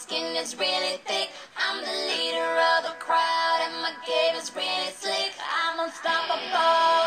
skin is really thick. I'm the leader of the crowd, and my game is really slick. I'm unstoppable.